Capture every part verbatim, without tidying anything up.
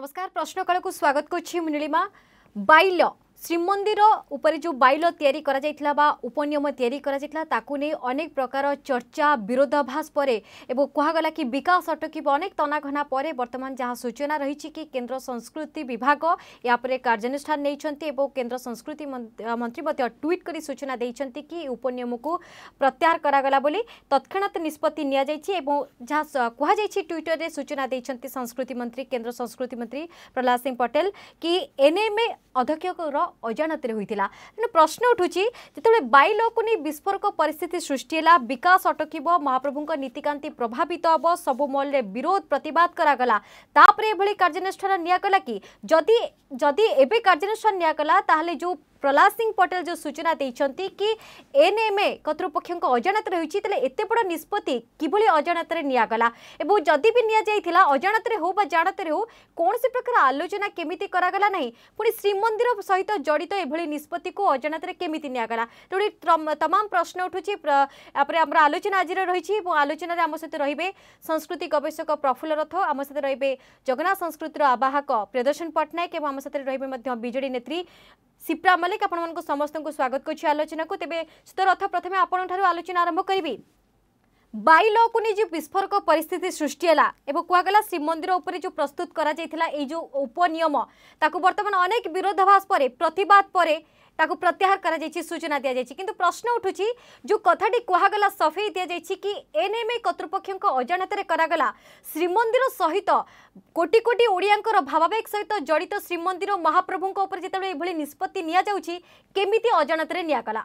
नमस्कार प्रश्नकाल को स्वागत करुच्ची नीलिमा बाइल श्रीमंदिर उपरे जो बाइल तैयारी करा जाइथिला बा उपनियम तैयारी करा जाइथिला ताकू नै अनेक प्रकार चर्चा विरोधाभास परे एवं कहगला कि विकास अटकिब अनेक तनाघना परे वर्तमान जहाँ सूचना रही कि केंद्र संस्कृति विभाग या परे कार्यानुष्ठान नैछंती एवं केंद्र संस्कृति मंत्री मध्य ट्वीट करी सूचना दैछंती कि उपनियम को प्रत्याहार करागला बोली तत्क्षणात निष्पत्ति निया जाइछि एवं जहाँ कहा जाइछि ट्विटर रे सूचना दैछंती संस्कृति मंत्री केंद्र संस्कृति मंत्री प्रहलाद सिंह पटेल कि एनएमए अध्यक्ष अजाणत होता तेणु प्रश्न उठुची जिते बाइल को नहीं विस्फोरक परिस्थिति सृष्टि है विकास अटकिब महाप्रभु नीतिकांति प्रभावित हम सब मॉल रे विरोध प्रतिवाद करागला तापर एभली कार्यानुष्ठान नियागला कि जदि जदि एबे कार्यानुष्ठान नियागला ताहले जो प्रहलाद सिंह पटेल जो सूचना देइछंती कि एनएमए कर्तृपक्ष अजाणत रही एत बड़ निष्पत्ति किभली अजाणत नियागला एवं जदि भी निया जाइथिला अजाणत हो बा जानत हो कौन से प्रकार आलोचना केमिति करागला नहीं पुणी श्रीमंदिर सहित जड़ित एभली निष्पत्ति को अजाणत केमिति नियागला तेणु तमाम प्रश्न उठुची आम आलोचना आज रही आलोचना आम सहित रे संस्कृति गवेषक प्रफुल्ल रथ आम सहित रे जगन्नाथ संस्कृतिर आवाहक प्रियदर्शन पट्टनायक और आम सहित रे बीजेडी नेत्री सिप्रा मलिक आपण समस्त को स्वागत कर आलोचना को तेज रथ प्रथम आपण आलोचना आरंभ करी बाइल को नहीं जो विस्फोरक परिस्थिति सृष्टि है कहगला श्रीमंदिर उपर जो प्रस्तुत करा जो उपनियम ताकू बर्तमान अनेक विरोधाभास पर प्रतिवाद पर ताकू प्रत्याहार करा जायछि सूचना दिया जायछि किंतु प्रश्न उठुची जो कथाटी कहगला सफेई दिया जायछि कि एनएमए कर्तृपक्ष अजाणत करागला श्रीमंदिर सहित कोटी कोटी ओडियांकर भावावेग सहित जड़ित श्रीमंदिर महाप्रभु उपर जितेबाला एभली निष्पत्ति निया जाउछि केमिति अजाणत नियागला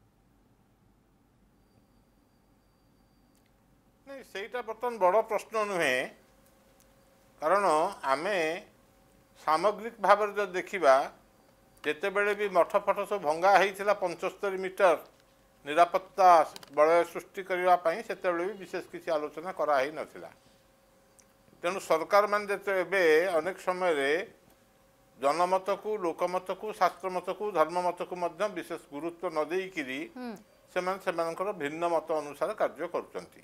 सेटा बर्तमान बड़ प्रश्न नुहे कारण आमे सामग्रिक भाव जो देखा जितेबले भी मठ फट सब भंगा होता पंचस्तरी मीटर निरापत्ता बलय सृष्टि करने से भी विशेष किसी आलोचना कराई नथिला तेणु सरकार मान जे अनेक समय जनमत को लोकमत को शास्त्रमत को धर्ममत को मध्य विशेष गुरुत्व न देकिरी से भिन्न मत अनुसार कार्य करुचंती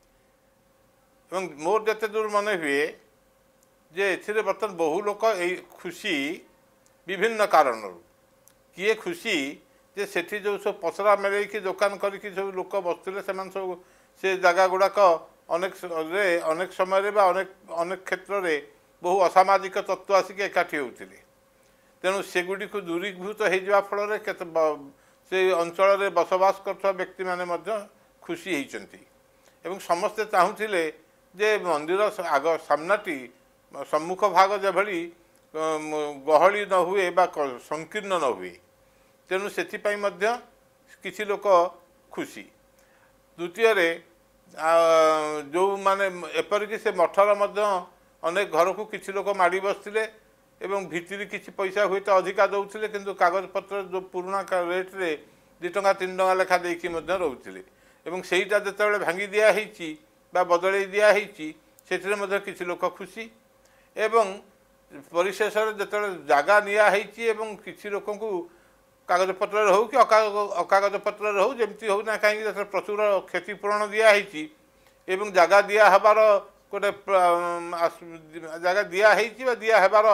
मोर जिते दूर मन हुए जे एथिरे बर्तमान बहु लोक खुशी विभिन्न कारण किए खुशी जे सेठी जो सब पसरा मेरे की दुकान करके सब लोक बसुले से सब से जगह गुड़ाक अनेक अनेक समय अनेक अनेक क्षेत्र में बहु असामाजिक तत्व आसिक एकाठी होते तेणु सेगुड़ी को दूरीभूत हो फल से अंचल बसवास कर व्यक्ति माने खुशी होती एवं समस्ते चाहूले जे मंदिर आग सामनाटी सम्मुख भाग जभली गहली न हुए बा संकीर्ण न हुए तेणु से किसी लोक खुशी द्वितीय जो माने एपरिक से मठर अनेक घर को किसी लोक माड़ी बसते एवं भितर किसी पैसा हुए तो अधिका दौले किंतु कागज पत्र जो पुराना रेट रे दि टंका तीन टंका लेखा देकी रोते एवं सेटा जो भांगी दिखाई बदल दिखाई से किसी लोक खुशी एवं परिशेष जो जगह नियाई किसी लोक कागज पत्र हो कि अकागज पत्र हो जमती हो ना कहीं प्रचुर क्षतिपूरण दिखाई एवं जगह दिया हबार गोटे जगह दिखाई दिहार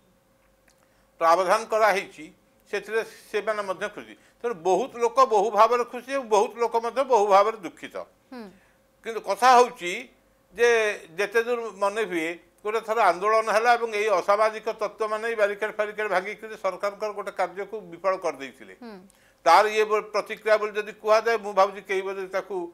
प्रावधान कराई से खुशी तेणु बहुत लोक बहु भाव खुशी और बहुत लोक बहु भाव दुखित किंतु कथा हूँ जे जेते दूर मन हुए गोटे थर आंदोलन है यही असामाजिक तत्व मैंने बारिकेड फारिकेड भांगिक सरकार गोटे कार्य को विफल कर देते तार ये प्रतिक्रिया बोली जब कहुए मुझे भावी कई बोले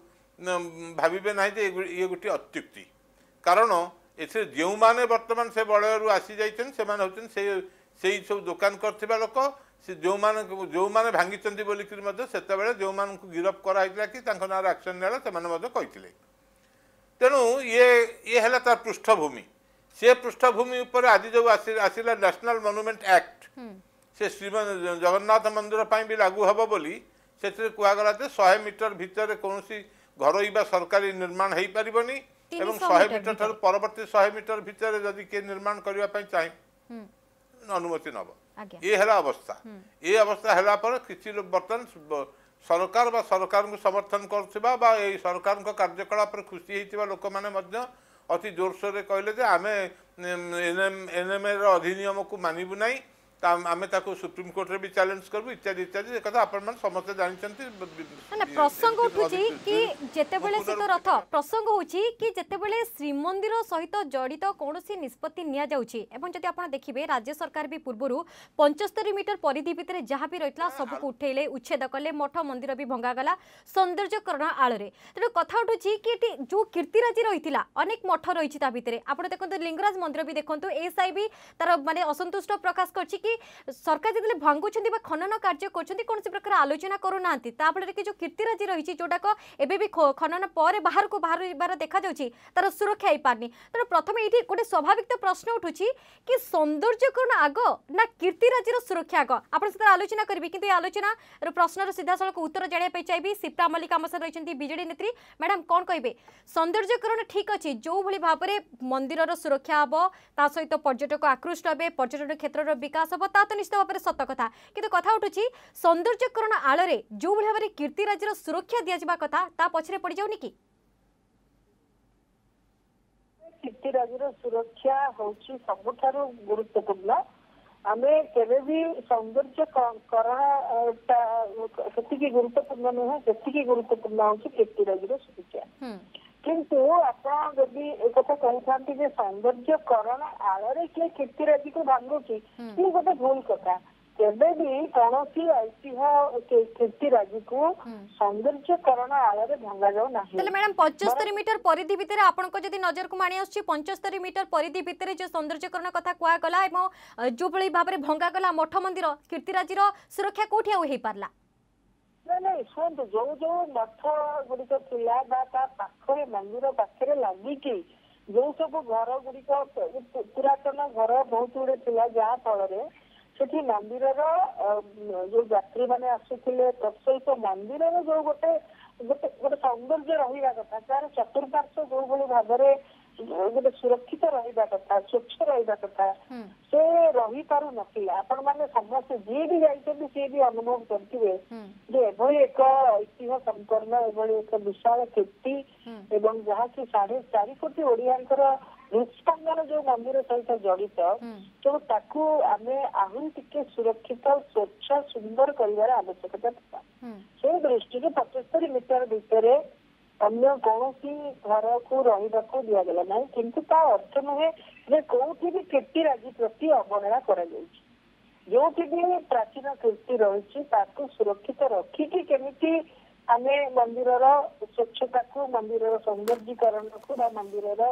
भावे ना ये गोटे अत्युक्ति कारण ए जो मैंने बर्तमान से बलयरू आसी जाइए से सब दुकान कर लोक से जो माने जो माने भांगी बोलिक से जो मान गिरफ कराइला कि नाँ एक्शन नेला से तेणु ये ये है तार पृष्ठभूमि से पृष्ठभूमि उपर आज जो आसला नेशनल मॉन्यूमेंट एक्ट से श्रीमंदिर जगन्नाथ मंदिर भी लागू हम बोली से कहगला सौ मीटर भितर कौन घर बा सरकारी निर्माण हो पारनी एवं सौ मीटर ठार परवर्ती सौ मीटर भितर जदि किए निर्माण करने चाहे अनुमति नब ये है अवस्था ये अवस्था है किसी बर्तमान सरकार बा सरकार को समर्थन कर सरकार कार्यकलाप खुशी होता लोक मैंने अति जोरसोर कहले आमे एनएम अधिनियम को मानबू ना आम ताको सुप्रीम कोर्ट रे भी चैलेंज करबू इत्यादि इत्यादि कथा आपण मन समस्त जानछंती ना प्रसंग उठुची कि जेतेबेले से तो रथ प्रसंग होची कि जेतेबेले श्रीमंदिर सहित जड़ित कोनोसी निष्पत्ति निया जाउची एवं जदि आपण देखिबे राज्य सरकार भी पूर्वरु पचहत्तर मीटर परिधि भितर जहाँ भी रहितला सब को उठेले उच्छेद कले मठ मंदिर भी भंगा गला सौंदर्यकरण आଳରେ तेणु कथा उठुची कि जो कीर्तिराजी रहितिला अनेक मठ रहिछि ता भितरे आपण देखंतु लिंगराज मंदिर भी देखंतु एसआई भी तार माने असंतुष्ट प्रकाश करछि कि सरकार जितने भांगुंट खनन कार्य कर कौन प्रकार आलोचना करूना फल कि जो कीर्तिराजी रही जोटाक एबे भी खनन पर बाहर को बाहर देखा तार सुरक्षा हो पारनी तेणु प्रथम ये गोटे स्वाभाविक तो प्रश्न उठू कि सौंदर्यकरण आग ना कीर्तिराजी सुरक्षा आग आप आलोचना करेंगे कि आलोचना प्रश्नर सीधा सड़क उत्तर जानापी चाहिए सिप्रा मल्लिक आम सहित रही बीजेडी नेत्री मैडम कौन कहे सौंदर्यकरण ठीक अच्छे जो भाई भाव में मंदिर सुरक्षा हम ता सहित पर्यटक आकृष्ट हे पर्यटन क्षेत्र विकास हम ता तो निश्चित भाव में सत कथा कि कथा उठुची सौंदर्यकरण आଳରେ जो भाव में कीर्तिराजी सुरक्षा दिया कथा ता पछरे पड़ जाउनी कि कीर्तिराजी सुरक्षा होची सबुठारु गुरुत्वपूर्ण आमे केबे भी सौंदर्यकरण सेतिकी गुरुत्वपूर्ण नुहे सेतिकी गुरुत्वपूर्ण होची कीर्तिराजी सुरक्षा किंतु आप जदि एक कथा कहते जे सौंदर्यकरण आଳରେ किए कीर्तिराजी को भांगुची ये गोटे भूल कथा केबे भी कौन ऐतिह्य कीर्तिराजी को सौंदर्यकरण आଳରେ भंगा जाऊ नाही तले मैडम पचहत्तर मीटर परिधि भितर आपनको जदि नजर को मानी आछी पचहत्तर मीटर परिधि भितर जो सौंदर्यकरण कथा कुआ गला एवं जो भली भाव रे भंगा गला मठ मंदिर कीर्तिराजी सुरक्षा कोठी आ होई पारला नहीं नहीं शुणु जो जो मठ गुड़िक थिला पाखरे मंदिर पाखे लगिकी जो सब घर गुड़िक पुरातन घर बहुत गुड़े थिला जहाँ फल से मंदिर जो यात्री मैंने आसुले तत्सहित मंदिर जो गोटे गोटे गोटे सौंदर्य रहा कथा तार चतुर्पार्श्व जो भाई भाव गोटे सुरक्षित रहा कथा स्वच्छ रहा कथा से रही पारु नथिला आपण माने समस्त जी भी जाइछन से भी अनुभव करथिबे जे एभली एक ऐतिह्य संपन्न एभली एक विशाल कीर्ति एवं जहाँ की साढ़े चार कोटी ओडियांकर हृदस्पंदन जो मंदिर सहित जड़ित तो ताकू आमे आहुरी टिके सुरक्षित स्वच्छ सुंदर करिवार आवश्यकता था से दृष्टि पचहत्तर मीटर भितर अन्य कौन घर को रहा दिगला ना किंतु ता अर्थ नुहे जे कौटी भी कीर्तिराजी प्रति अवहेला करा जो भी प्राचीन कीर्ति रही सुरक्षित रखिकी केमिति आमे मंदिर स्वच्छता को मंदिर सौंदर्यीकरण को मंदिर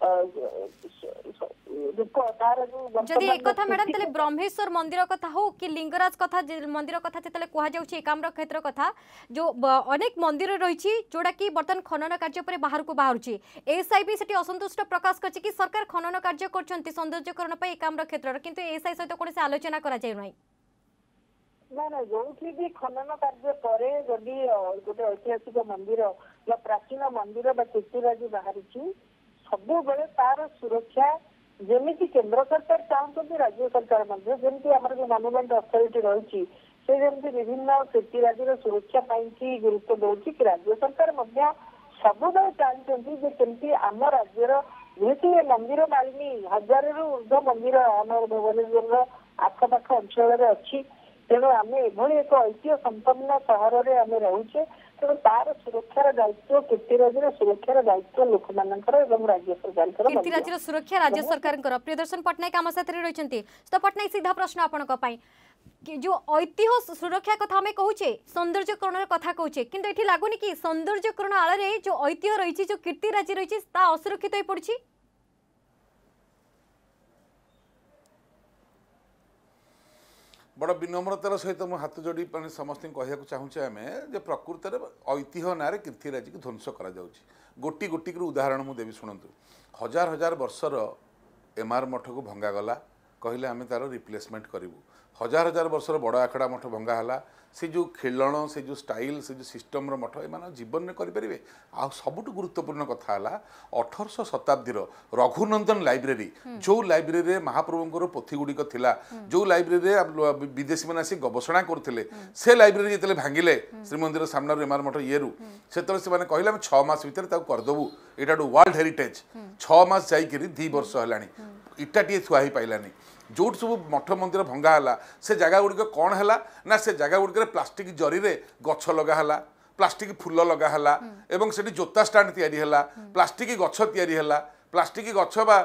जदि एक कथा मैडम तले ब्रह्मेश्वर मंदिर कथा हो कि लिंगराज कथा मंदिर कथा जेतले कहा जाउछि एकाम्र क्षेत्र कथा जो अनेक मंदिर रहिछि जोडा कि बर्तन खनन कार्य पर बाहर को बाहरुछि एसआई भी सेठी असंतुष्ट प्रकाश करछि कि सरकार खनन कार्य करछन्ति सौंदर्यकरण पे एकाम्र क्षेत्र किंतु एसआई सहित कोनसे आलोचना करा जाय नै ना ना जो भी खनन कार्य करे जदि गोटे ऐतिहासिक मंदिर या प्राचीन मंदिर बा कीर्तिराजी बाहरिछि सब बेले तार सुरक्षा जमीती केंद्र सरकार चाहते राज्य सरकार जमी आम जो मनुमेंट अथॉरिटी रही से जमी विभिन्न कीर्तिराजी सुरक्षा पाई गुरुत्व दौर कि राज्य सरकार सब बेले चाहते केमती आम राज्यर जेहेतु ये मंदिर मालिनी हजार रु ऊर्ध मंदिर आम भुवनेश्वर आखपाख अंचल अच्छी तेणु आम एभली एक ऐतिह्य संपन्न सहर में आम रोचे तेणु तार सुरक्षार दायित्व कीर्तिराजी सुरक्षार दायित्व लोक राज्य सरकार कीर्तिराजी सुरक्षा राज्य सरकार प्रियदर्शन पट्टनायक आम साथ रही तो पट्टनायक सीधा प्रश्न आपण जो ऐतिह्य सुरक्षा कथा आम कहूचे सौंदर्यकरण कथा कहूचे किंतु एठी लागुनी कि सौंदर्यकरण आଳରେ जो ऐतिह्य रही जो कीर्तिराजी रही असुरक्षित हो पड़ी बड़ विनम्रतार सहित मुझे हाथ जोड़ी समस्त कहना चाहूँचे आम जे प्रकृत ऐतिह्य ना कीर्तिराजी को ध्वंस करा गोटी गोटी उदाहरण मुझे देवी शुणु हजार हजार वर्षर एमआर मठ को भंगा गला कहले आम तार रिप्लेसमेंट करूँ हजार हजार वर्षर बड़ आखड़ा मठ भंगाला से जो खेलन से जो स्टाइल से जो सिस्टम मठ एम जीवन में करें आ सबुठ गुरुत्वपूर्ण कथा अठरश शताब्दी रघुनंदन लाइब्रेरी जो लाइब्रेरी महाप्रभुंर पोथी गुड़िक थिला जो लाइब्रेरी विदेशी मैंने आसी गवेषणा करते से लाइब्रेरी जिते भांगिले श्रीमंदिर सामने एमार मठ ये से कहले आम छः मास भितर करदेबू यहाँ वर्ल्ड हेरिटेज छः मास जाकि दी वर्ष है इटाटे थुआई पाइलानी जो सब मठ मंदिर भंगा से जगह गुड़िक कौन है ना से जगह गुड़िक प्लास्टिक जरी रे गछ लगाला प्लास्टिक फूल लगाला एवं से जोता स्टाण्ड या प्लास्टिक गछ या प्लास्टिक गछ बा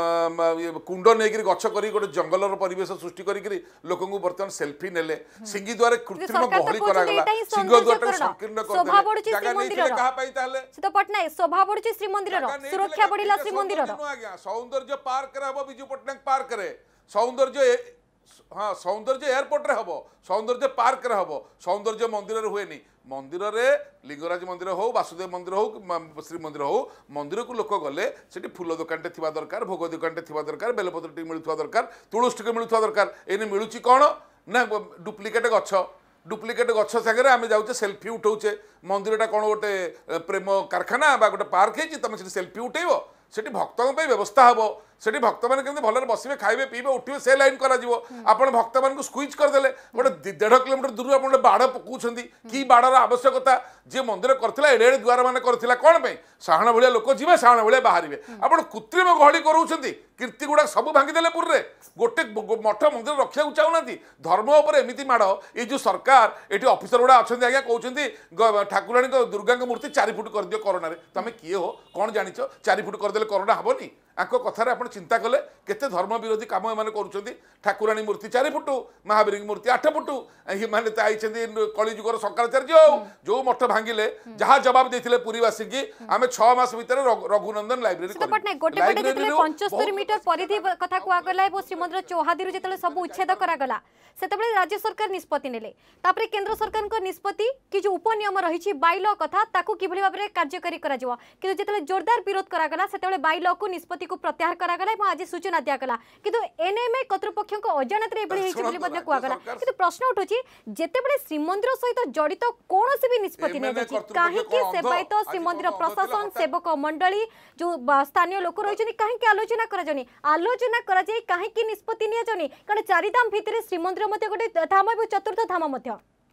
कुंड नहीं गछ कर गोटे जंगल परिवेश सृष्टि करी लोक बर्तमान सेल्फी नेले सिंगी द्वारा कृत्रिम गहली करागला सिंह द्वारा संकीर्ण कर जगह नहीं कहा पाई ताले सीता पटनायक शोभा बढ़ुची श्रीमंदिर सुरक्षा बढ़िला श्रीमंदिर सौंदर्य पार्क रे हबो विजु पटनायक पार्क रे सौंदर्य हाँ सौंदर्य एयरपोर्ट रे हबो सौंदर्य पार्क रे हबो सौंदर्य मंदिर रे हुएनी मंदिर रे लिंगराज मंदिर हो वासुदेव मंदिर हो श्री मंदिर हो मंदिर को लोक गले सेठी फूल दुकान टे थिबा दरकार भोग दुकान टे थिबा दरकार बेलपत्र टे मिलुथवा दरकार तुळस टे मिलुथवा दरकार एने मिलुची कोन ना डुप्लिकेट गछ डुप्लिकेट गछ सागरे आमे जाउचे सेल्फी उठाउचे मंदिरटा कोन गोटे प्रेम कारखाना बा गोटे पार्क है तुम से सेल्फी उठेबो सेठी भक्तों पे व्यवस्था हबो सेठी भक्त मैंने केमती भलरे बसबे खाइबे पीबे उठिबे से लाइन करा जिवो आपण भक्त मान को स्क्वीज कर देले गोटे डेढ़ किलोमीटर दूर आपण बाड़ पकाउछंती की बाड़र आवश्यकता जे मंदिर करथिला एडे एडे द्वार माने करथिला कोन पे साहण भलिया लोक जिवे साहण भलिया बाहरिबे आपण कृत्रिम गहली करूछंती कीर्ति गुडा सब भांगी देले पुरे गोटे मठ मंदिर रखिया चाहूनांती धर्म उपर एमिति माड़ ए जो सरकार एटी ऑफिसर गुडा अछंती आज्ञा कहउछंती ठाकुराणी दुर्गा मूर्ति चार फुट कर दियो कोरोना रे तमे किए हो कोन जानिचो चार फुट कर देले कोरोना हबनी आको कथार आप चिंता कले केते धर्म विरोधी काम एमाने करूछंती ठाकुराणी मूर्ति चार फुट महावीर मूर्ति आठ फुट माने कलिजुगर शंकराचार्य जो मठ भांगिले जहाँ जवाब देथिले पुरीवासी की आमे छह मास भीतर रघुनंदन लाइब्रेरी गोटे गोटे जेतले पचहत्तर मीटर परिधि कथा कुआ गला एवं श्रीमंदिर चौहादी जेतले सब उच्छेद करा गला सेतबेले राज्य सरकार निष्पत्ति नेले तापरे केंद्र सरकार को निष्पत्ति कि जो उपनियम रही बाइल कथा ताकू किभली भाबरे कार्यकारी करा जिवो किंतु जेतले जोरदार विरोध करा गला सेतबेले बाइल को निष्पत्ति को प्रत्याहार करा गला एवं आज सूचना दिया गला किंतु एनएमए कर्तृपक्ष को अजाणत रे एभली हेछि बोली मध्ये कुआ गला किंतु प्रश्न उठुछि जेतेबेले श्रीमंदिर सहित जड़ित कोनोसी भी निष्पत्ति नै जाछि काहे कि सेवायत श्रीमंदिर प्रशासन सेवक मंडली जो स्थानीय लोक रहिछनि काहे कि आलोचना करा जनी आलोचना करा जाई काहे कि निष्पत्ति निया जनी कारण चारि धाम भितरे श्रीमंदिर मध्ये गोटे धाम एवं चतुर्थ धाम मध्ये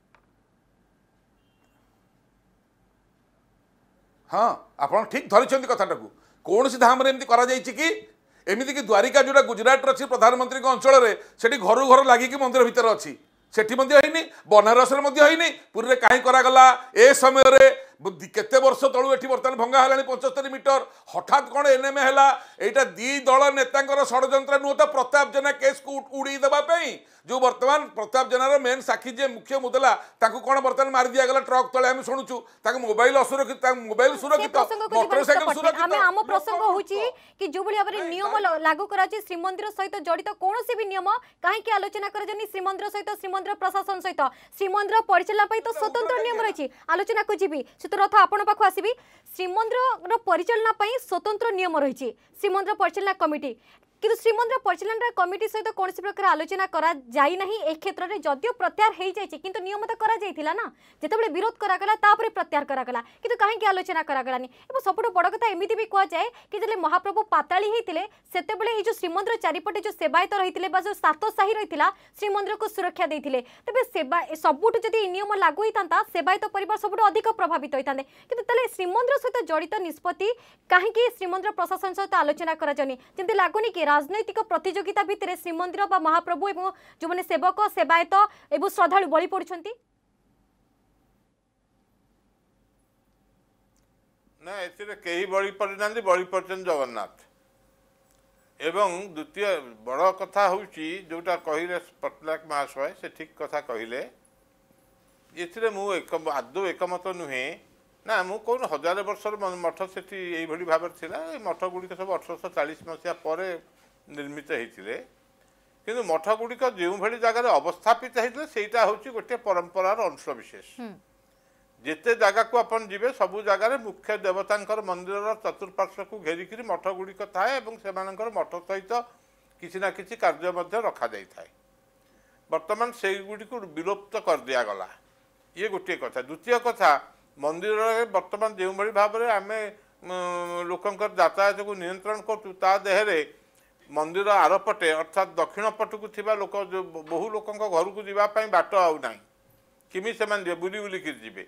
हाँ आप ठीक धरिछंती कथाटा को कौन सी धाम एमती करा जायछि कि एमती कि द्वारिका जोड़ा गुजरात अच्छी प्रधानमंत्री अंचल में सेठी घर घर लगिकी मंदिर भितर अच्छी सेठी होनी बनारस होनी पुरी में कहीं करागला ए समय केते वर्ष तलू एठी बर्तमान भंगा है पचहत्तर मीटर हठात कौन एनएमए है यहाँ दी दल नेता षड्यंत्र नुह तो प्रताप जेना केस को उड़ी देवाई जो बर्तमान प्रताप जेनार मेन साक्षी जे मुख्य मुदला कौन बर्तमान मारी दिया गला ट्रक तले आम शुणुचु मोबाइल असुरक्षित मोबाइल सुरक्षित मोटरसाइकिल सुरक्षित आम प्रसंग होची कि जो भाई भाव नियम लागू करा श्रीमंदिर सहित जड़ित कौन भी नियम कहीं आलोचना कर श्रीमंदिर सहित श्रीमंदिर प्रशासन सहित श्रीमंदिर परिचालन तो स्वतंत्र नियम रही आलोचना को जी रथ आपण पाखु आसबि श्रीमंदिर परिचालन स्वतंत्र नियम रही श्रीमंदिर परिचालन कमिटी किंतु श्रीमंदिर परिचालन कमिटी सहित कौन प्रकार आलोचना करा जाई नहीं ए क्षेत्र में जदियो प्रत्याहार हो जाए किंतु नियम तो करा जाइथिला ना जेतेबेले विरोध करागला तापरे प्रत्याहार करागला किंतु काहेकि आलोचना करागलानी एवं सबुठ बड़ कथा एमिति भी कह जाए कि जले महाप्रभु पाताली होते सेतेबेले जो श्रीमंदिर चारिपटे जो सेवायत रही जो सात साही रही श्रीमंदिर को सुरक्षा देते तेज सेवा सबुठ जदि नियम लागू होता सेवायत परिवार सबुठ अधिक प्रभावित होता किंतु श्रीमंदिर सहित जड़ित निष्पत्ति कहीं श्रीमंदिर प्रशासन सहित आलोचना कराଯାଉନି ଯେମିତି ଲାଗୁନି कि राजनैतिक प्रतियोगिता भितर श्रीमंदिर बा महाप्रभु एवं जो मैंने सेवक सेवायत एवं श्रद्धालु बलि पड़ुछंती ना एथिरे केही बलि पड़िनांती बलि पड़छन जगन्नाथ एवं द्वितीय बड़ कथा होउची जोटा कहिले पटनायक महाशय से ठीक कथा कहिले एथिरे मु एक आदौ एकमत नुहे ना मु कौन हजार वर्षर मठ से भाव मठ गुड़िक सब अठरश चालीस मसीहा पर निर्मित होते कि मठ गुड़िक जो भाई जगार अवस्थापित होते सेटा हूँ गोटे परंपरार अंश विशेष जिते जगह को अपन जीवे सबू जगार मुख्य देवता मंदिर चतुर्पार्श्व को घेरिकी मठ गुड़िक थाए से मठ सहित किसी ना कि कार्य रखा जाए बर्तमान से गुड़ी को विलुप्त कर दिगला ये गोटे कथा द्वितीय कथा मंदिर बर्तमान जो भाई भाव में आम लोकंर यातायात को नियंत्रण करूँ देहरे मंदिर आरपटे अर्थात दक्षिण पट को थिबा लोक जो बहु लोक घर को जावाई बाट आउ ना किमी से बुली बुलिक जी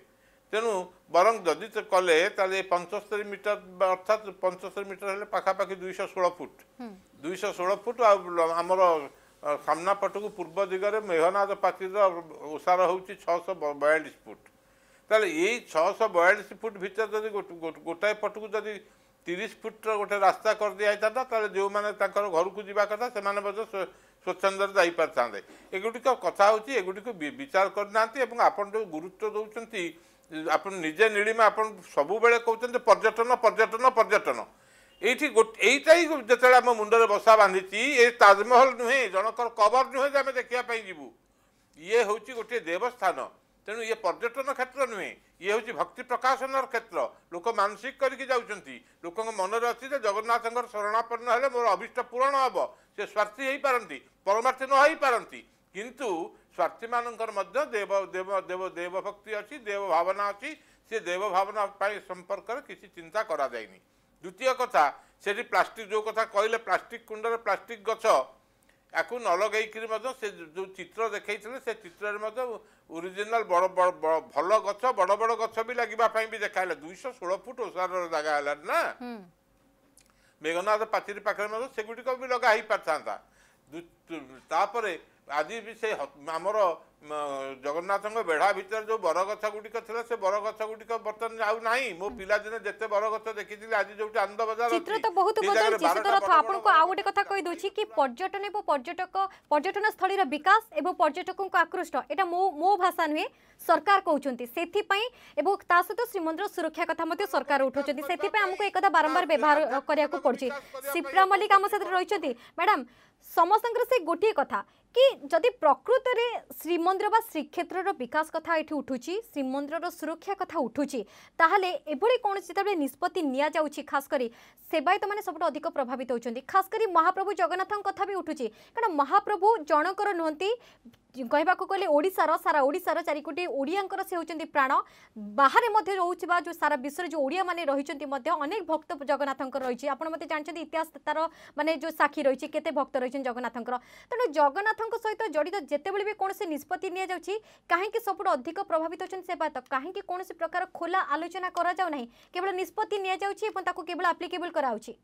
तेणु बरं जदि तो कले ताले पंचस्तरी मीटर अर्थात पंचस्तरी मीटर हेले पाखापाखि दुईश षोल फुट दुईश षोल फुट आमर सामना पटक पूर्व दिगरे मेघनाद पातिर ओसार हूँ छःश बयालीस फुट ताले यही छःश बयालीस फुट भीतर जदि गोटाए पटक जदि तीस फुट्र गोटे रास्ता कर दिया था जो मैंने घर को जावा कथा से स्वच्छंदर जापारे एगुड़िक कथा हूँ एगुड़िक विचार करना आपन जो गुरुत्व दौरान आप निजे नीलिमा आप सब बेले कहते पर्यटन पर्यटन पर्यटन ये गोटा ही जो आम मुंडे बसा बांधी ये ताजमहल नुहे जनकर कबर नुहे आम देखापी जीवु ये हूँ गोटे देवस्थान तेणु ये पर्यटन क्षेत्र नुहे ये हूँ भक्ति प्रकाशन क्षेत्र लोक मानसिक करके जाऊँच लोक मनरे अच्छी जगन्नाथ शरणापन्न हेले मोर अभिष्ट पूरण हम से स्वार्थी हो पारती परमार्थी न हो पारती किंतु स्वार्थी मानकर मध्य देव देव देव देव भक्ति अच्छी देव भावना अच्छी से देव भावना संपर्क में किसी चिंता करा जाएनी। द्वितीय कथा से प्लास्टिक जो कथा कहले प्लास्टिक कुंडर प्लास्टिक गछ या न लगे से जो चित्र देखते से चित्र ओरिजिनल बड़ बड़ भल गछ बड़ बड़ गछ भी लगे भी देखा दुईश षोल फुट ओसार जगह है ना मेघनाथ पाचेरी पाखे सेगुड़िक भी लगा ही पारता आज भी से आमर जगन्नाथ बेढ़ा भीतर जो बरगछ गुड़िक थे से बरगछ गुड़िक बर्तन जाऊ ना मो पिला दिने जिते बरगछ देखी आज जो आनंद बजार चित्र तो बहुत बदलछि सुदरथ आपन को आ गोटे कथा कहि दोछि कि पर्यटन एवं पर्यटक पर्यटन स्थली रो विकास एवं पर्यटकों को आकृष्ट एटा मो मो भाषा नुहे सरकार कहउछंती सेथि पई एवं ता सहित श्रीमंदिर सुरक्षा कथा मते सरकार उठौछंती सेथि पई हमको एकदा बारंबार व्यवहार करिया को पड़छि। सिप्रा मल्लिक आम साथ रहिछंती मैडम समस्तंकर से गोटे कथा कि जदि प्रकृत में श्रीमंदिर बा श्रीक्षेत्र विकास कथा ये उठुची श्रीमंदिर सुरक्षा कथा उठुची ताहले एभली कौन जिते निष्पत्ति निया जाउची खास करी सेवायत मैंने सब अधिक प्रभावित होती खास करी महाप्रभु जगन्नाथ कथा भी उठुची कारण महाप्रभु जनकर नुहंती कहवाक गले ओडिशार सारा ओडिशार चारि कोटी ओडियांकर से होचंती प्राण बाहर मध्य रोचबा जो सारा विश्व जो ओडिया माने रहिचंती मध्य अनेक भक्त जगन्नाथंकर रहिची आपण मते जानचंती इतिहास तार माने जो साक्षी रहिची केते भक्त रहिचन जगन्नाथंकर तेणु जगन्नाथंक सहित जड़ित जेतेबेले भी कौन निष्पत्ति निया जाउची काहेकि सबुठ अधिक प्रभावित होचन सेवायत काहेकि कौन प्रकार खोला आलोचना करा जाउ नाही केवल निष्पत्ति निया जाउची एवं ताको केवल एप्लिकेबल कराउची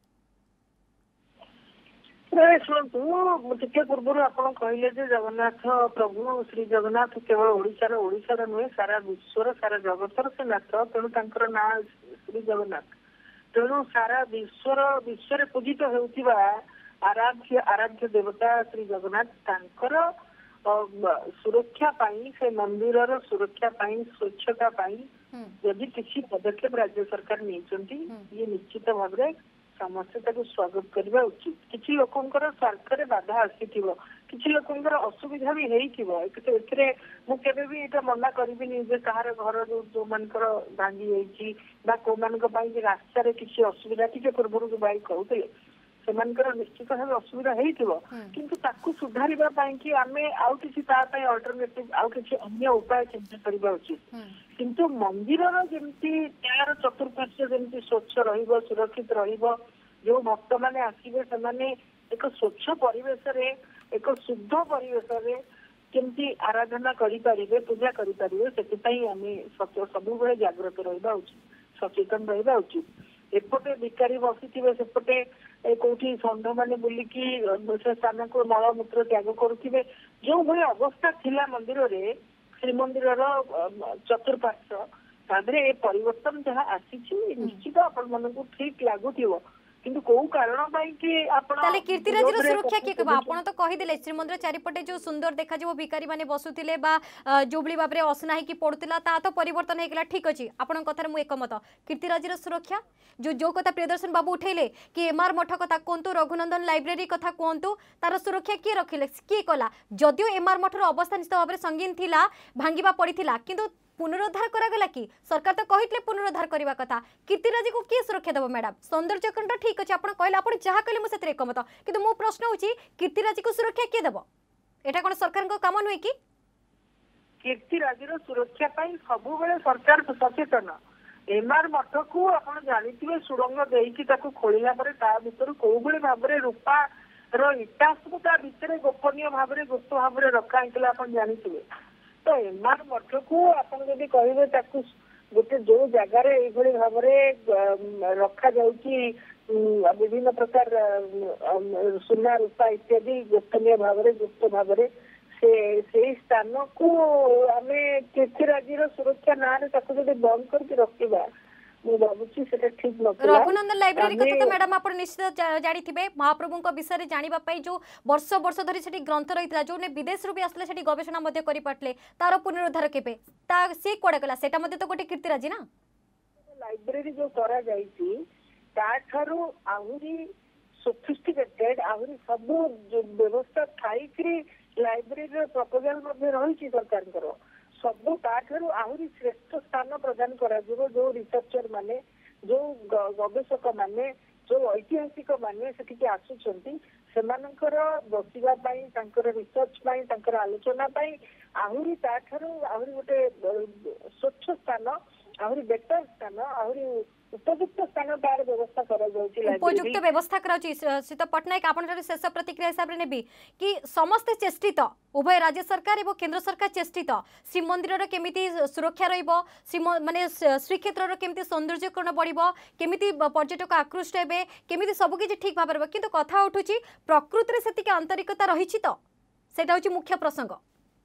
शुणु टे पूर्व आप कहले जगन्नाथ प्रभु श्री जगन्नाथ केवल ओडिशार ओडिशार नुहे सारा विश्वर सारा जगतर से नाथ तेणु तांकर ना श्री जगन्नाथ तेणु सारा विश्वर विश्व पूजित होउथिबा आराध्य आराध्य देवता श्री जगन्नाथ तांकर सुरक्षा पाई से मंदिर सुरक्षा पाई स्वच्छता पाई यदि किसी पदक्षेप राज्य सरकार नहीं ये निश्चित भाव में समस्ते ताको स्वागत करबा उचित किछि लोकंकर स्वार्थ रे बाधा आसीथिबो किछि लोकंकर असुविधा भी हेइथिबो एतरे मु केबे भी एटा मना करबिनी जे कहार घर जो जो मानकर भांगी जाइछि बा को मानक पाई जे रास्ता रे किछि असुविधा टिके पूर्वरु जो बाई कहउतले सेमानकर निश्चित भाव असुविधा हेइथिबो किंतु ताकू सुधारिबा पाई कि आमे आउ किछि ता पाई अल्टरनेटिव आउ किछि अन्य उपाय चिंता करबा उचित किंतु मंदिरर जेमती तार चतुर्पार्श्व जेमती स्वच्छ रहिबो सुरक्षित रहिबो जो भक्त माने आसीबे सेमाने एक स्वच्छ परिवेश रे एक शुद्ध परिवेश रे केमती आराधना करि परिबे पूजा करि परिबे सेति पई आमे सबु बेले जागृत रहिबा उचित सचेतन रहिबा उचित एपटे भिकारी बसिथिबे सेपटे कोठी षंढ माने बुलिकी से स्थान को मलमूत्र त्याग करुथिबे जो भली अवस्था थिला मंदिर रे श्रीमंदिर चतुर्पार्श्व तादरे परिवर्तन जहाँ आसी निश्चित आपण मन को ठीक लगुव किंतु को कारण पाई कि आपण ताले कीर्तिराज सुरक्षा के कहबा आपण तो कहि दिले श्रीमंदिर चारिपटे जो सुंदर देखा जो भिकारी माने बसुतिले बा जोबली बाबरे असना कि पडुतिला ता तो परिवर्तन हे गेला ठीक अछि आपण कथार मु एकमत कीर्तिराज सुरक्षा जो जो कथा प्रियदर्शन बाबू उठेले कि एमआर मठ कथा कोंतु रघुनंदन लाइब्रेरी कथा कोंतु तार सुरक्षा के रखिले के कला जदियो एमआर मठर अवस्था निश्चित भाव संगीन थिला भांगिबा पड़िथिला किंतु पुनरुद्धार करागला कि सरकार तो कहितले पुनरुद्धार करबा कथा कीर्तिराज को किए सुरक्षा देबो मैडम सौंदर्यकरण ठीक अछि आपण कहले आपण जहा कहले मु सेतरे एकमत किंतु मो प्रश्न होची कीर्तिराज को सुरक्षा के देबो एटा कोन सरकार को काम नय कि कीर्तिराज रो सुरक्षा पई सबु बेले सरकार सचेतन एमआर मठ को आपण जानिथिबे सुरंग देइकी ताको खोलिला परे ता भीतर कोउ बेले भाबरे रूपा रो इटा सब ता भीतर गोपनीय भाबरे गुप्त भाबरे रखा हितला आपण जानिथिबे तो एमआर मठ को आप कहे गोटे जो जगार ये भाव रखा जाउची विभिन्न प्रकार सुना रूपा इत्यादि गोपनीय भाव गुप्त भाव से स्थान को आम तीर्थराजी सुरक्षा ना बंद करके रखा रघुनंदन लाइब्रेरी कथा तो मैडम आप निश्चित जानी महाप्रभु विषय जानापी जो वर्ष वर्ष धरी से ग्रंथ रही जो विदेश भी आसले से गवेषणा करते तार पुनरुद्धार केबे सी कड़े गला से तो गोटे कीर्तिराजी ना लाइब्रेरी जो करा जाइछि ताठारु आहुरी सोफिस्टिकेटेड आहुरी सब व्यवस्था थाई लाइब्रेरी प्रपोजल रही सरकार सब ताठारु आहुरी श्रेष्ठ स्थान प्रदान करा जो रिसर्चर माने जो गवेषक माने जो ऐतिहासिक माने सेठिके आसुछंती सेमानकर बसिबा पई तांकर रिसर्च पई तांकर आलोचना पई आहुरी ताठारु आहुरी गोटे स्वच्छ स्थान आहुरी बेटर स्थान आहुरी उपयुक्त स्थान तार व्यवस्था करा जाउची उपयुक्त व्यवस्था करा जाउची सीत पटनायक आपण शेष प्रतिक्रिया हिसाब रे नेबी कि समस्त चेष्टित उभय राज्य सरकार एवं केंद्र सरकार चेष्टित श्रीमंदिर केमिति सुरक्षा रहिबो माने श्रीक्षेत्र रो केमिति सौंदर्यकरण बढ़िबो केमिति पर्यटक आकृष्ट हेबे केमिति सब किछि ठीक भाबे रहबो किंतु कथा उठुची प्रकृति रे सेतिके आंतरिकता रहिछि तो सेटा होची मुख्य प्रसंग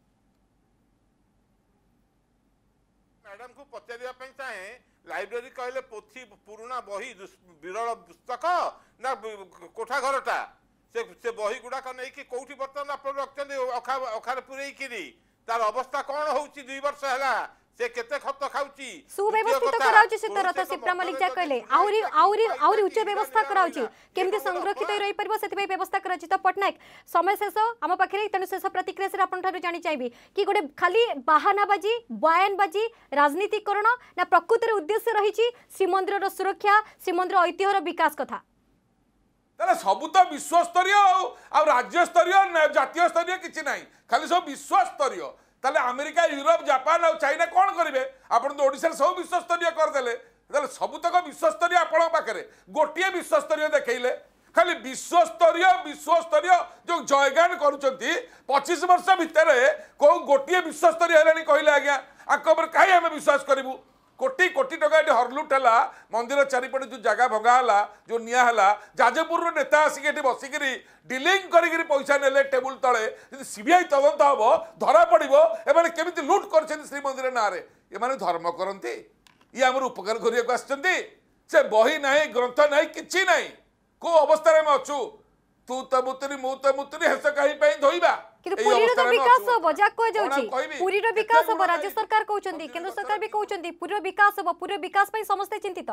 मैडम को पचारिया पई चाहे लाइब्रेरी कहले पोथी पुराना बही विरल पुस्तक ना कोठा घरटा से से बही गुड़ाक नहीं कि कोठी बर्तन आप रखते अखा अखार पुरई किरी तार अवस्था कौन होउची दुई वर्ष हैला से केते खत खाउची सुव्यवस्थित कराउची सितरथ सिप्रा मलिक जा कहले आउरी आउरी आउरी उच्च व्यवस्था कराउची केमति संरक्षित रही परबो सेति पे व्यवस्था कराउची त पटनायक समय शेष हम पाखरे तनु शेष प्रतिक्रिया से आपन थारु जानि चाहबी कि गोटे खाली बहानाबाजी बयानबाजी राजनीतिकरण ना प्रकृतिर उद्देश्य रहिची श्रीमंदिर रो सुरक्षा श्रीमंदिर ऐतिह्य रो विकास कथा ताले सब तो विश्व स्तरीय आ राज्य स्तरीय जातीय स्तरीय किछि नाही खाली सब विश्व स्तरीय ताले अमेरिका यूरोप जापान और चाइना कौन करेंगे आपन तो ओडिशा सब विश्व स्तरीय करदेले ताले सबुतक विश्व स्तरीय आपण पाखरे गोटे विश्व स्तरीय देखैले खाली विश्व स्तरीय विश्व स्तरीय जो जयगान करूचंती पच्चीस वर्ष भितर को गोटे विश्व स्तरीय हेलानी कहले आज्ञा आक पर काहे हम विश्वास करिवु कोटी कोटी टका ये हरलुट है मंदिर चारिपटे जो जगह भंगा है जो निया है जाजपुर नेता आसिक बसिक डिलिंग कर पैसा नेले टेबुल तले सीबीआई तदंत हम धरा पड़ो एमाने केमिति लुट कर श्रीमंदिर ना ये धर्म करती ये आम उपकार करने से बही ना ग्रंथ ना कि ना को अवस्था में अच्छु तू तो मुतरी मु तो मुतरी हेस कहीं धोइबा किंतु पुरीर तो विकास हो मजाक को जाउची पुरीर विकास हो राज्य सरकार कहउचंदी केंद्र सरकार भी कहउचंदी पुरीर विकास हो पुरीर विकास पई समस्त चिंतित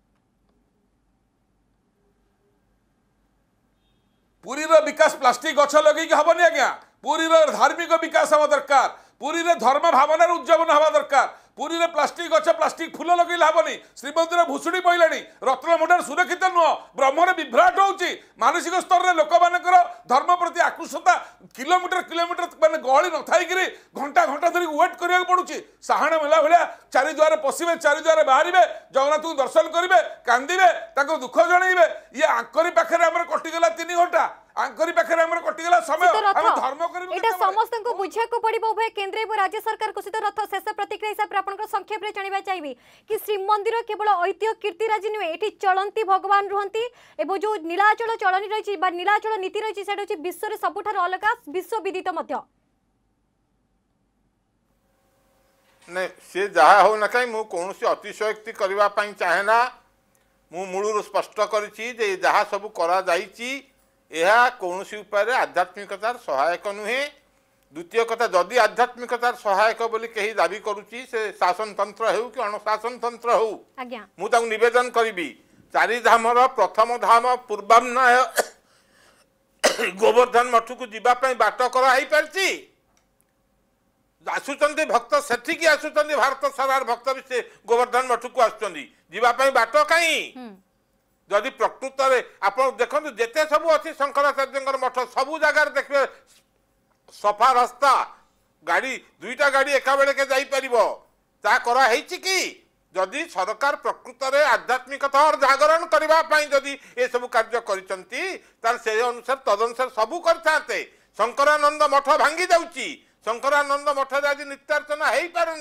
पुरीर विकास प्लास्टिक गछ लगे हबनी आज्ञा पुरीर धार्मिक विकास हवा दरकार पुरीर धर्म भावनार उद्यापन हवा दरकार पुरी प्लास्टिक गछ प्लास्टिक फूल लगे हबनी श्रीमंदिर भूषुड़ी पड़ानी रत्नभंडार सुरक्षित नुह ब्रह्मर विभ्राट होची मानसिक स्तर में लोक मानकर धर्म प्रति आकृष्टता किलोमीटर किलोमीटर माने गहली न थाई कि घंटा घंटा धरी वेट करिया पड़ुची साहाण मेला भाया चारि द्वार पशिबे चारि द्वार बाहर जगन्नाथ को दर्शन करेंगे कांदिबे ताको दुख जनइबे ये आंकरी पाखरे हमर कटिगला तीन घंटा आंकरी पाखरे हमर कटिगला समय हम धर्म करिबे एटा समस्त को बुझिया को पड़िबो उभय केंद्र और राज्य सरकार को सीधा रथ शेष प्रतिक्रिया हिसाब रे आपन संक्षेप रे जानिबा चाहिबी कि श्रीमंदिर केवल ऐतिह्य कीर्तिराजी नुहे एठी चलंती भगवान रुहंती एवं जो नीलाचल चलनी रही बा नीलाचल नीति रही सेटा होची विश्व रे सबुठार अलग विश्व विदित मध्य ने से जहा हो न कहीं मु कोनोसी अतिशयोक्ति करबा पई चाहे ना मु मूलर स्पष्ट करिछि जे जहा सब करा जाईछि एहा कोनोसी उपाय आध्यात्मिकतार सहायक नुहे द्वितीय कथा जदि आध्यात्मिकतार सहायक बोली कहीं दाबी करुच्ची से शासन तंत्र हो कि अणशासन तंत्र हो मुझे निवेदन करी चारिधामर प्रथम धाम पूर्वान्वय गोवर्धन मठ को जीवाई बाट कराई पार्टी आसुचंदी भक्त सेठिकी आसुचंदी भारत सारार भक्त भी से गोवर्धन मठ को आसुचंदी बाट कहीं जदि प्रकृत में आप देखो जिते सब अच्छी शंकराचार्य मठ सबू जगार देखिए सफा रास्ता गाड़ी दुईटा गाड़ी एका बेले के जाई परिबो ता करा हेछि कि जदि सरकार प्रकृत में आध्यात्मिकता और जागरण करबा पई जदि ए सब कार्य करिसंती तार से अनुसार तदनुसार सबू करथाते शंकरानंद मठ भांगी जाउची शंकरानंद मठ रे आज नित्यार्चना हेई पारुनी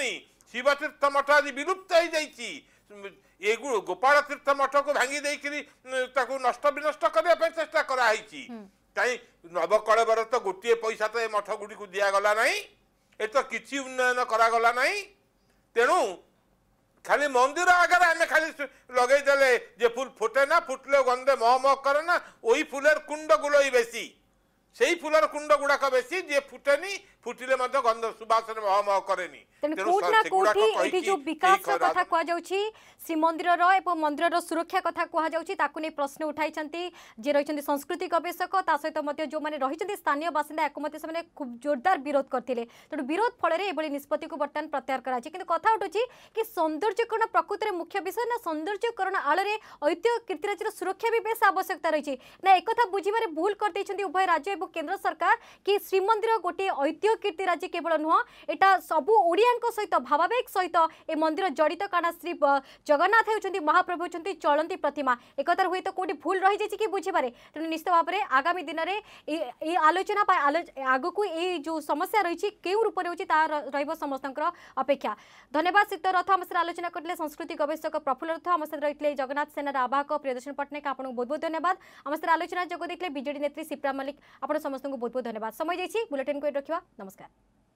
शिवतीर्थ मठ आज विलुप्त हो जाइए एगु गोपाल तीर्थ मठ को भांगी देकरी ताकू नष्ट विनष्ट करने चेष्टा कराई कहीं नवकलेवर तो गोटे पैसा तो ये मठ गुड़ी को दिगला ना ये तो किसी उन्नयन करागला ना तेणु खाली मंदिर आगे आम खाली लगेदे जे फुल फुटे ना फुटले गंदे मह मह करे ना वही फुलर कुंड गुलोई बेसी से फुलर कुंड गुड़ाक बेसी जे फुटेनी फुटिले गंध सुबासन मह मह करेनी जो विकास कथा कह जाउछि श्रीमंदिर एवं मंदिर सुरक्षा कथा कह जाउछि ताकु नै प्रश्न उठाई जे रही संस्कृति गवेषक ता सहित जो मैंने रही स्थानीय बासिंदा एक मत से खूब जोरदार विरोध करते तेणु विरोध फल एभली निष्पत्ति को बर्तमान प्रत्याहार कराई कि कथा उठुछि कि सौंदर्यकरण प्रकृति में मुख्य विषय ना सौंदर्यकरण आଳରେ ऐतिह्य कीर्तिराजीर सुरक्षा भी बेस आवश्यकता रही ना एक बुझे भूल कर उभय राज्य और केंद्र सरकार कि श्रीमंदिर गोटे ऐतिह्य कीर्तिराजी केवल नुह एटा सबू ओडिया सहित भावावेग सहित ए मंदिर जड़ित कारण श्री जगन्नाथ होती महाप्रभु होती चलती प्रतिमा एक हुए तो कौटी भूल रही जाए कि बुझे तेणु निश्चित भाव में आगामी दिन में आलोचना आग को ये जो समस्या रही क्यों रूप में समस्त अपेक्षा धन्यवाद सिद्ध रथ आम सहित आलोचना करते संस्कृति गवेषक प्रफुल्ल रथ आम सहित रही जगन्नाथ सेनार आवाहक प्रियदर्शन पट्टनायक आपको बहुत बहुत धन्यवाद आम सहित आलोचना जोग देते बीजेडी नेत्री शिप्रा मल्लिक आप समस्त बहुत बहुत धन्यवाद समय जाइए बुलेटिन को रखा नमस्कार।